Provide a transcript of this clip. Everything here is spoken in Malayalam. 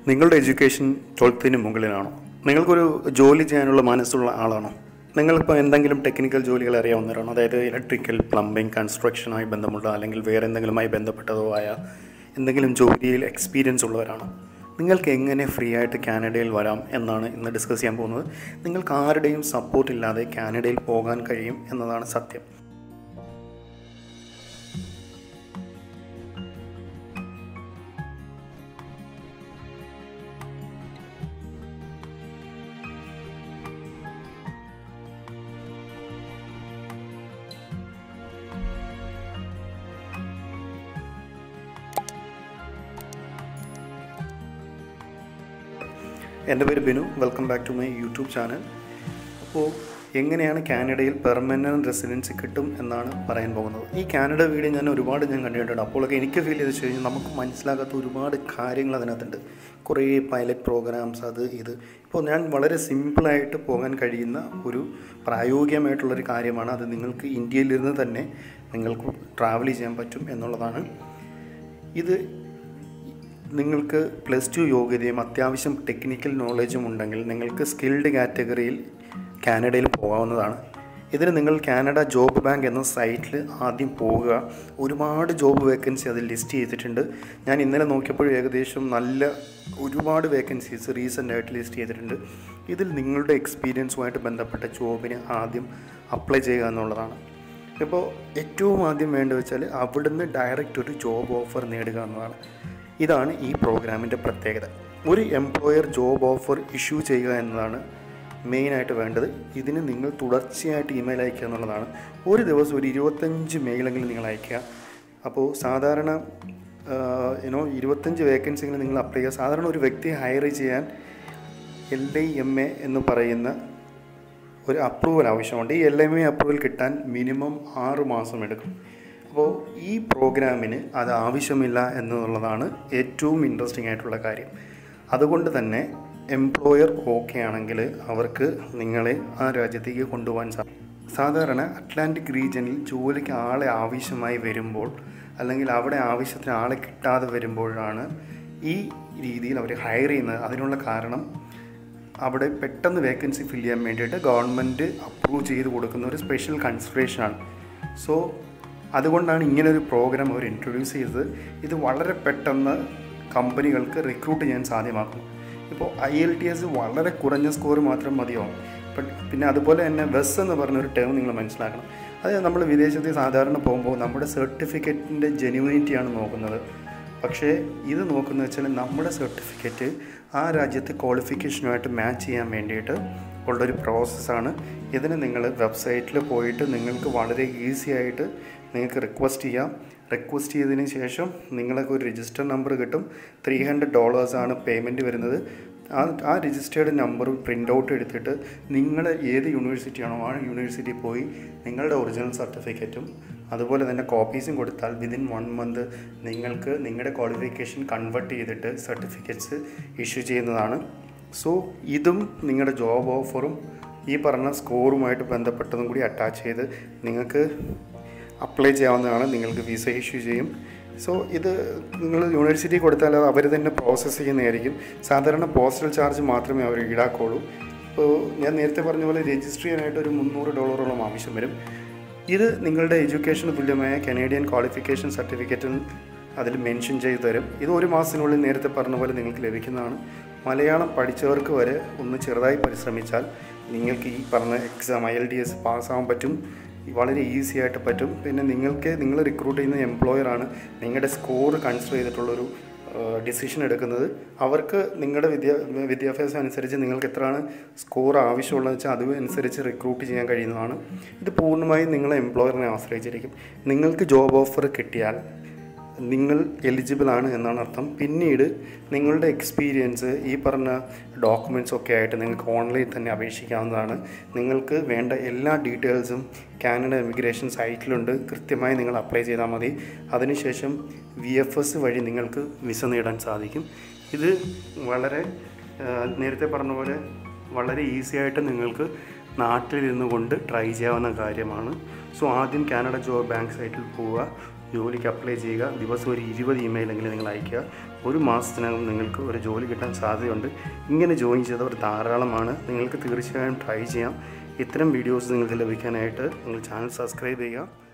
നിങ്ങളുടെ എഡ്യൂക്കേഷൻ 12ന് മുകളിലാണോ? നിങ്ങൾക്കൊരു ജോലി ചെയ്യാനുള്ള മനസ്സുള്ള ആളാണോ? നിങ്ങളിപ്പോൾ എന്തെങ്കിലും ടെക്നിക്കൽ ജോലികൾ അറിയാവുന്നവരാണോ? അതായത് ഇലക്ട്രിക്കൽ, പ്ലംബിംഗ്, കൺസ്ട്രക്ഷനുമായി ബന്ധമുള്ള അല്ലെങ്കിൽ വേറെ എന്തെങ്കിലുമായി ബന്ധപ്പെട്ടതോ ആയ എന്തെങ്കിലും ജോലിയിൽ എക്സ്പീരിയൻസ് ഉള്ളവരാണോ? നിങ്ങൾക്ക് എങ്ങനെ ഫ്രീ ആയിട്ട് കാനഡയിൽ വരാം എന്നാണ് ഇന്ന് ഡിസ്കസ് ചെയ്യാൻ പോകുന്നത്. നിങ്ങൾക്ക് ആരുടെയും സപ്പോർട്ടില്ലാതെ കാനഡയിൽ പോകാൻ കഴിയും എന്നതാണ് സത്യം. എൻ്റെ പേര് Binu. Welcome back to my YouTube channel. അപ്പോൾ എങ്ങനെയാണ് കാനഡയിൽ പെർമനൻറ്റ് റെസിഡൻസി കിട്ടും എന്നാണ് പറയാൻ പോകുന്നത്. ഈ കാനഡ വീഡിയോ ഞാൻ കണ്ടിട്ടുണ്ട്. അപ്പോഴൊക്കെ എനിക്ക് ഫീൽ ചെയ്ത് കഴിഞ്ഞാൽ നമുക്ക് മനസ്സിലാകാത്ത ഒരുപാട് കാര്യങ്ങൾ അതിനകത്തുണ്ട്. കുറേ പൈലറ്റ് പ്രോഗ്രാംസ്, അത് ഇത്. ഇപ്പോൾ ഞാൻ വളരെ സിമ്പിളായിട്ട് പോകാൻ കഴിയുന്ന ഒരു പ്രായോഗികമായിട്ടുള്ളൊരു കാര്യമാണ്. അത് നിങ്ങൾക്ക് ഇന്ത്യയിലിരുന്ന് തന്നെ നിങ്ങൾക്ക് ട്രാവൽ ചെയ്യാൻ പറ്റും എന്നുള്ളതാണ്. ഇത് നിങ്ങൾക്ക് +2 യോഗ്യതയും അത്യാവശ്യം ടെക്നിക്കൽ നോളജും ഉണ്ടെങ്കിൽ നിങ്ങൾക്ക് സ്കിൽഡ് കാറ്റഗറിയിൽ കാനഡയിൽ പോകാവുന്നതാണ്. ഇതിന് നിങ്ങൾ കാനഡ ജോബ് ബാങ്ക് എന്ന സൈറ്റിൽ ആദ്യം പോവുക. ഒരുപാട് ജോബ് വേക്കൻസി അതിൽ ലിസ്റ്റ് ചെയ്തിട്ടുണ്ട്. ഞാൻ ഇന്നലെ നോക്കിയപ്പോൾ ഏകദേശം ഒരുപാട് വേക്കൻസീസ് റീസെൻ്റായിട്ട് ലിസ്റ്റ് ചെയ്തിട്ടുണ്ട്. ഇതിൽ നിങ്ങളുടെ എക്സ്പീരിയൻസുമായിട്ട് ബന്ധപ്പെട്ട ജോബിന് ആദ്യം അപ്ലൈ ചെയ്യുക എന്നുള്ളതാണ്. ഇപ്പോൾ ഏറ്റവും ആദ്യം വേണ്ടത് വെച്ചാൽ അവിടുന്ന് ഡയറക്റ്റ് ഒരു ജോബ് ഓഫർ നേടുക എന്നതാണ്. ഇതാണ് ഈ പ്രോഗ്രാമിൻ്റെ പ്രത്യേകത. ഒരു എംപ്ലോയർ ജോബ് ഓഫർ ഇഷ്യൂ ചെയ്യുക എന്നതാണ് മെയിനായിട്ട് വേണ്ടത്. ഇതിന് നിങ്ങൾ തുടർച്ചയായിട്ട് ഇമെയിൽ അയക്കുക എന്നുള്ളതാണ്. ഒരു ദിവസം ഒരു 25 മെയിലെങ്കിലും നിങ്ങൾ അയക്കുക. അപ്പോൾ സാധാരണ 25 വേക്കൻസികൾ നിങ്ങൾ അപ്ലൈ ചെയ്യുക. സാധാരണ ഒരു വ്യക്തിയെ ഹയർ ചെയ്യാൻ LIMA എന്ന് പറയുന്ന ഒരു അപ്രൂവൽ ആവശ്യമുണ്ട്. ഈ LIMA അപ്രൂവൽ കിട്ടാൻ മിനിമം 6 മാസം എടുക്കും. അപ്പോൾ ഈ പ്രോഗ്രാമിന് അത് ആവശ്യമില്ല എന്നുള്ളതാണ് ഏറ്റവും ഇൻട്രസ്റ്റിംഗ് ആയിട്ടുള്ള കാര്യം. അതുകൊണ്ട് തന്നെ എംപ്ലോയർ ഓക്കെ ആണെങ്കിൽ അവർക്ക് നിങ്ങളെ ആ രാജ്യത്തേക്ക് കൊണ്ടുപോകാൻ സാധിക്കും. സാധാരണ അറ്റ്ലാന്റിക് റീജിയനിൽ ജോലിക്ക് ആളെ ആവശ്യമായി വരുമ്പോൾ അല്ലെങ്കിൽ അവിടെ ആവശ്യത്തിന് ആളെ കിട്ടാതെ വരുമ്പോഴാണ് ഈ രീതിയിൽ അവർ ഹയർ ചെയ്യുന്നത്. അതിനുള്ള കാരണം അവിടെ പെട്ടെന്ന് വേക്കൻസി ഫില്ല് ചെയ്യാൻ വേണ്ടിയിട്ട് ഗവൺമെൻറ് അപ്രൂവ് ചെയ്ത് കൊടുക്കുന്ന ഒരു സ്പെഷ്യൽ കൺസിഡറേഷനാണ്. സോ അതുകൊണ്ടാണ് ഇങ്ങനൊരു പ്രോഗ്രാം അവർ ഇൻട്രൊഡ്യൂസ് ചെയ്തത്. ഇത് വളരെ പെട്ടെന്ന് കമ്പനികൾക്ക് റിക്രൂട്ട് ചെയ്യാൻ സാധ്യമാക്കും. ഇപ്പോൾ IELTS വളരെ കുറഞ്ഞ സ്കോർ മാത്രം മതിയാവും. പിന്നെ അതുപോലെ തന്നെ ബസ് എന്ന് പറഞ്ഞൊരു ടേം നിങ്ങൾ മനസ്സിലാക്കണം. അത് നമ്മൾ വിദേശത്ത് സാധാരണ പോകുമ്പോൾ നമ്മുടെ സർട്ടിഫിക്കറ്റിൻ്റെ ജെന്യുവിനിറ്റിയാണ് നോക്കുന്നത്. പക്ഷേ ഇത് നോക്കുന്നത് വെച്ചാൽ നമ്മുടെ സർട്ടിഫിക്കറ്റ് ആ രാജ്യത്തെ ക്വാളിഫിക്കേഷനുമായിട്ട് മാച്ച് ചെയ്യാൻ വേണ്ടിയിട്ട് ഉള്ളൊരു പ്രോസസ്സാണ്. ഇതിന് നിങ്ങൾ വെബ്സൈറ്റിൽ പോയിട്ട് നിങ്ങൾക്ക് വളരെ ഈസി ആയിട്ട് നിങ്ങൾക്ക് റിക്വസ്റ്റ് ചെയ്യാം. റിക്വസ്റ്റ് ചെയ്തതിന് ശേഷം നിങ്ങൾക്ക് ഒരു രജിസ്റ്റർ നമ്പർ കിട്ടും. $300 പേയ്മെൻറ്റ് വരുന്നത്. ആ രജിസ്റ്റേർഡ് നമ്പർ പ്രിൻ്റ് ഔട്ട് എടുത്തിട്ട് നിങ്ങൾ ഏത് യൂണിവേഴ്സിറ്റിയാണോ ആ യൂണിവേഴ്സിറ്റി പോയി നിങ്ങളുടെ ഒറിജിനൽ സർട്ടിഫിക്കറ്റും അതുപോലെ തന്നെ കോപ്പീസും കൊടുത്താൽ വിതിൻ 1 മന്ത് നിങ്ങൾക്ക് നിങ്ങളുടെ ക്വാളിഫിക്കേഷൻ കൺവേർട്ട് ചെയ്തിട്ട് സർട്ടിഫിക്കറ്റ്സ് ഇഷ്യൂ ചെയ്യുന്നതാണ്. സോ ഇതും നിങ്ങളുടെ ജോബ് ഓഫറും ഈ പറഞ്ഞ സ്കോറുമായിട്ട് ബന്ധപ്പെട്ടതും കൂടി അറ്റാച്ച് ചെയ്ത് നിങ്ങൾക്ക് അപ്ലൈ ചെയ്യാവുന്നതാണ്. നിങ്ങൾക്ക് വിസ ഇഷ്യൂ ചെയ്യും. സോ ഇത് നിങ്ങൾ യൂണിവേഴ്സിറ്റി കൊടുത്താൽ അത് അവർ തന്നെ പ്രോസസ്സ് ചെയ്യുന്നതായിരിക്കും. സാധാരണ പോസ്റ്റൽ ചാർജ് മാത്രമേ അവർ ഈടാക്കുള്ളൂ. ഇപ്പോൾ ഞാൻ നേരത്തെ പറഞ്ഞ പോലെ രജിസ്റ്റർ ചെയ്യാനായിട്ട് ഒരു $300 ആവശ്യം വരും. ഇത് നിങ്ങളുടെ എഡ്യൂക്കേഷന് തുല്യമായ കനേഡിയൻ ക്വാളിഫിക്കേഷൻ സർട്ടിഫിക്കറ്റിൽ അതിൽ മെൻഷൻ ചെയ്ത് തരും. ഇത് 1 മാസത്തിനുള്ളിൽ നേരത്തെ പറഞ്ഞ പോലെ നിങ്ങൾക്ക് ലഭിക്കുന്നതാണ്. മലയാളം പഠിച്ചവർക്ക് വരെ ഒന്ന് ചെറുതായി പരിശ്രമിച്ചാൽ നിങ്ങൾക്ക് ഈ പറഞ്ഞ എക്സാം IELTS പാസ്സാകാൻ പറ്റും. വളരെ ഈസി ആയിട്ട് പറ്റും. പിന്നെ നിങ്ങൾ റിക്രൂട്ട് ചെയ്യുന്ന എംപ്ലോയറാണ് നിങ്ങളുടെ സ്കോർ കൺസിഡർ ചെയ്തിട്ടുള്ളൊരു ഡിസിഷൻ എടുക്കുന്നത്. അവർക്ക് നിങ്ങളുടെ വിദ്യാഭ്യാസം അനുസരിച്ച് നിങ്ങൾക്ക് എത്രയാണ് സ്കോർ ആവശ്യമുള്ളതെന്ന് വെച്ചാൽ അതനുസരിച്ച് റിക്രൂട്ട് ചെയ്യാൻ കഴിയുന്നതാണ്. ഇത് പൂർണ്ണമായും നിങ്ങളെ എംപ്ലോയറിനെ ആശ്രയിച്ചിരിക്കും. നിങ്ങൾക്ക് ജോബ് ഓഫർ കിട്ടിയാൽ നിങ്ങൾ എലിജിബിൾ ആണ് എന്നാണ് അർത്ഥം. പിന്നീട് നിങ്ങളുടെ എക്സ്പീരിയൻസ് ഈ പറഞ്ഞ ഡോക്യുമെൻറ്റ്സ് ഒക്കെ ആയിട്ട് നിങ്ങൾക്ക് ഓൺലൈനിൽ തന്നെ അപേക്ഷിക്കാവുന്നതാണ്. നിങ്ങൾക്ക് വേണ്ട എല്ലാ ഡീറ്റെയിൽസും കാനഡ ഇമിഗ്രേഷൻ സൈറ്റിലുണ്ട്. കൃത്യമായി നിങ്ങൾ അപ്ലൈ ചെയ്താൽ മതി. അതിനുശേഷം VFS വഴി നിങ്ങൾക്ക് വിസ നേടാൻ സാധിക്കും. ഇത് വളരെ നേരത്തെ പറഞ്ഞ പോലെ വളരെ ഈസി ആയിട്ട് നിങ്ങൾക്ക് നാട്ടിലിരുന്നു കൊണ്ട് ട്രൈ ചെയ്യാവുന്ന കാര്യമാണ്. സോ ആദ്യം കാനഡ ജോബ് ബാങ്ക് സൈറ്റിൽ പോവുക. ജോലിക്ക് അപ്ലൈ ചെയ്യുക. ദിവസം ഒരു 20 ഇമെയിലെങ്കിലും നിങ്ങൾ അയയ്ക്കുക. ഒരു മാസത്തിനകം നിങ്ങൾക്ക് ഒരു ജോലി കിട്ടാൻ സാധ്യതയുണ്ട്. ഇങ്ങനെ ജോയിൻ ചെയ്തവർ ധാരാളമാണ്. നിങ്ങൾക്ക് തീർച്ചയായും ട്രൈ ചെയ്യാം. ഇത്തരം വീഡിയോസ് നിങ്ങൾക്ക് ലഭിക്കാനായിട്ട് നിങ്ങൾ ചാനൽ സബ്സ്ക്രൈബ് ചെയ്യുക.